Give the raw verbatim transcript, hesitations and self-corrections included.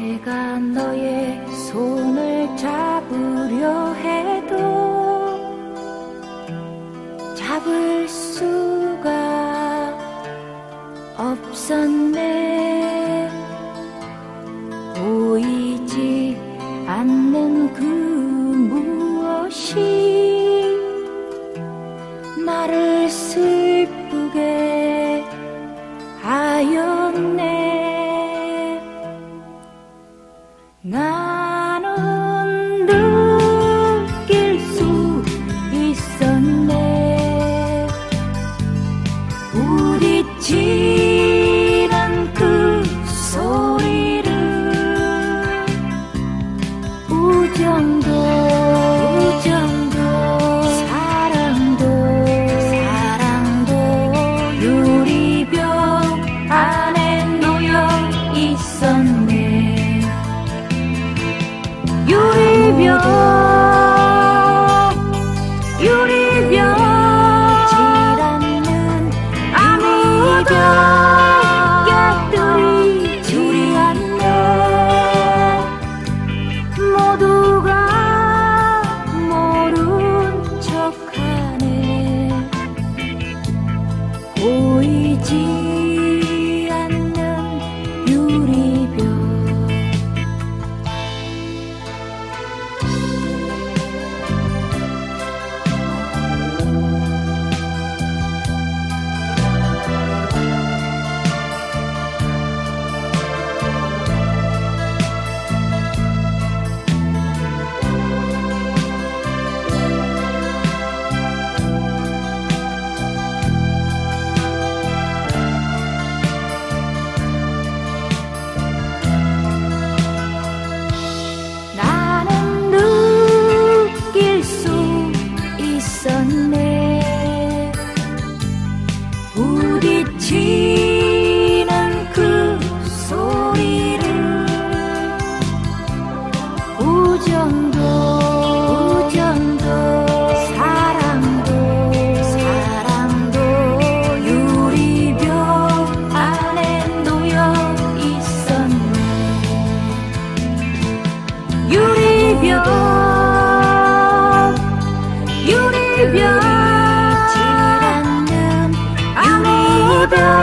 내가 너의 손을 잡으려 해도 잡을 수가 없었네. 보이지 않는 그 무엇이 나를 슬프게 하였네. 나는 느낄 수 있었네. 부딪히는 그 소리를 우정도 우정도 사랑도 사랑도 유리병 안에 놓여 있었네. 유리병 유리병 지않는 아무도 깨뜨리 주리 않네. 모두가 모른 척하네. 보이지 않는 유리병. 나는 느낄 수 있었네. 부딪히는 그 소리를 우정도 우정도 사랑도 사랑도 유리병 안에 놓여 있었네. 유리병 유리병 지않는 유리병